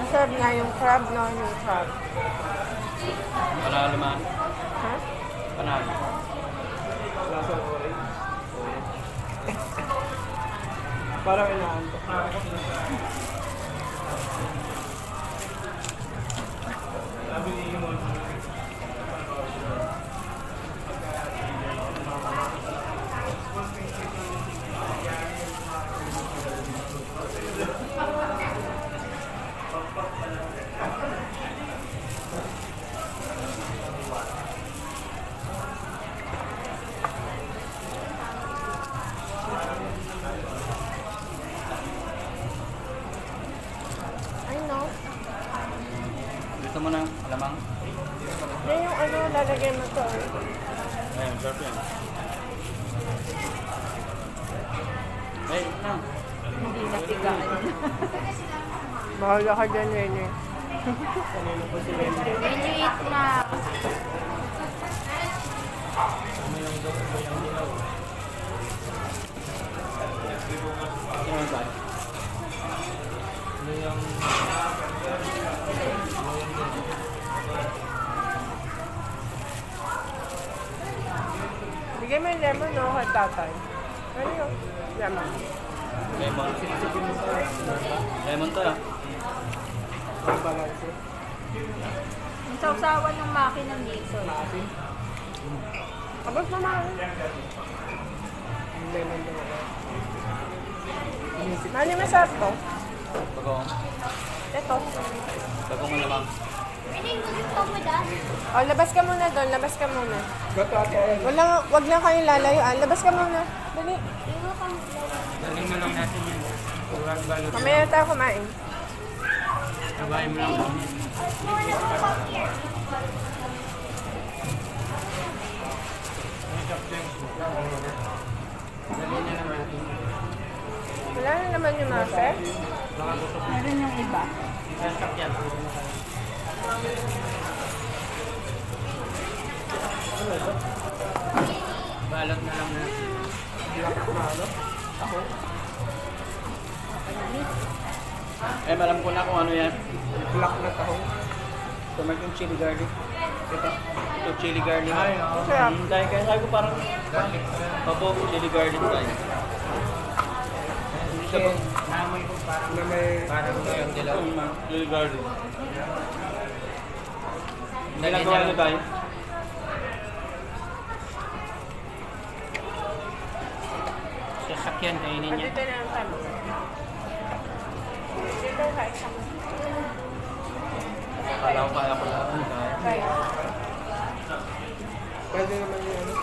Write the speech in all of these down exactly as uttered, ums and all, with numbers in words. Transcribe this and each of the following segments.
Masarap nga yung crab, no? Yung crab. Panalo man. Ha? Panalo. Lasang orange. Parang inaantok. Sabi ni Imon. Ay, no. Gusto mo ng alamang? Yan yung ano, lalagyan mo to. Ayun, sarap yan. Ay, na. Hindi napigaan. Bahala ka dyan, Nene. Kanino po si Lenny? Liliit na. Ano yung ano yung dilaw? Sino yung ba? Ano yung... Bigyan mo yung lemon, no? Kay tatay. Ano yun? Lemon. Lemon. Sipsipin mo sa... Lemon to ah. Ang balance. Ang sausawan ng makinang dito. Maasin. Abot naman. Yung lemon daw. Inisip. Mani masarap to. Bagong. Ito. Bagong alamang. Oh, labas ka muna doon. Labas ka muna. Gato ate. Wala, wag lang kayong lalayuan. Labas ka muna. Dali. Daling mo lang natin yun. Kurang balot. Mamaya na tayo kumain. Sabahin mo lang. Dali na lang natin. Wala na naman yung master. Meron yung iba. Sasap yan. Balot na lang natin. Black na ano? Ako? Eh, alam ko na kung ano yan. Black na tahong. Tumark yung chili garlic. Ito. Ito, chili garlic. Ay, oo. Masarap. Hmm, dahil kaya sabi ko parang... Garlic. Opo, chili garlic tayo. Hindi siya bang... Namoy ko parang na may... Parang yung dilaw. Chili garlic. Dali Ginagawa na na lang. tayo. Sasakyan kainin niya. Dito na ang time. Dito ka isang. Kala ko kaya ko lang. Kaya. Pwede naman yung ano.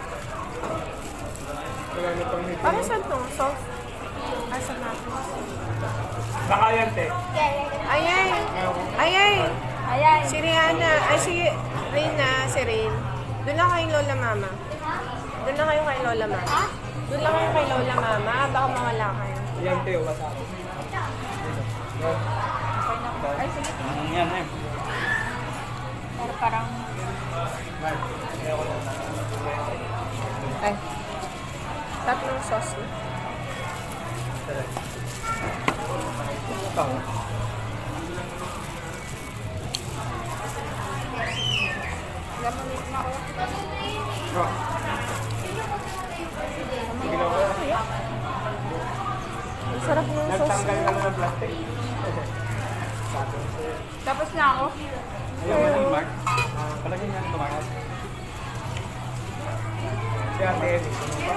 Wala na pang hito. Para saan to? Sauce? Ah, sa natin. Baka yan, te. Ayay! Ayay! Ayan. Si Rihanna, ay si Rina, si Rin. Doon lang kay Lola Mama. Doon lang kayo kay Lola Mama. Doon lang kayo kay Lola Mama. Baka mawala kayo. Yan, te. Wasabi. Yan. Ay, sige. Hmm, yan eh. Pero parang... Ay. Tatlong sauce. No? Ito. Gamulit na ako. Oh. Ginawa ko. Ang sarap ng sauce. Nagtanggal ka na ng plastic. Tapos na ako. Ayaw mo ng mark? Palagay niya ito mark. Si Ate Ellie.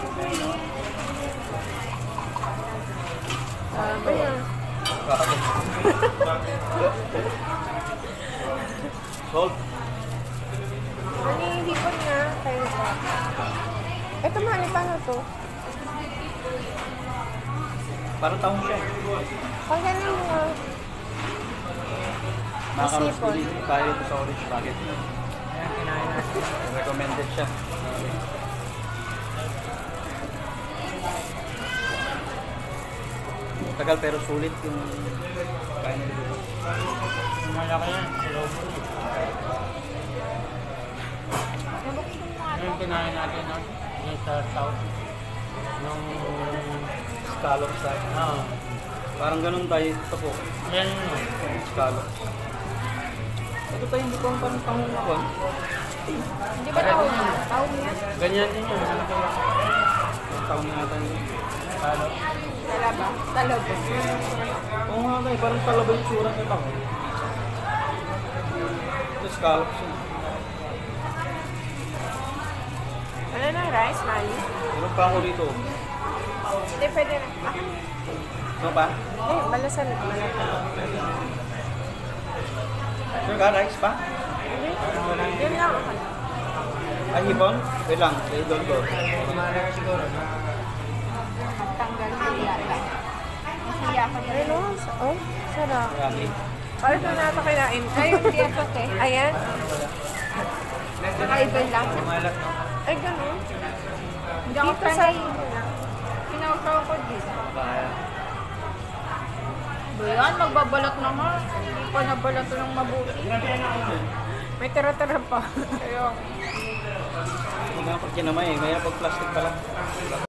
Sabi niya. Salt. Nanihipon nga. Kayo pa. Ito mahali pa na to. Parang taong siya. Pag ganun nga. Makakaroon Sipon. din tayo sa orange bucket. Ayan, kinain natin. Recommended siya. Tagal pero sulit yung kain nila dito. Malaki yan. Sa loob. Ano yung kinain natin, no? Yung sa south. Yung Scallop sa Oo. Parang ganun tayo. Ito po. Yan. Scallop. Ito tayo hindi ko ang parang tahong ako. ah. Hindi ba tawag yan? Tawag yan? Ganyan din yun. Ano kaya? Tahong yata yun. Scallop. Talaba? Talaba. Oo nga tayo. Parang talaba yung tsura ng tahong. Ito scallop siya. Ano na, rice, mali? Meron pa ako dito. Hindi, pwede na. Ah, Ano pa? eh, balasan. Balasan. Sure ka, rice pa? Hindi. Yun lang ako. Ay, hipon? Wait lang. They don't go. Kumain siguro. Tanggal yung yata. Masaya ka na. Ayun o. Oh, sarap. Marami. Paano ito natin kinain? Ay, yung diyapot eh. Ayan. Kakaiba lang. Kumalat no? Ay, ganun. Hindi ako Dito sa... sanay. Pinausaw ko dito. Kaya. Ba yan? Magbabalat na nga. Hindi pa nabalat ng mabuti. May tira-tira pa. Ayun. Hindi nga pag kinamay eh. Kaya pag plastic pala.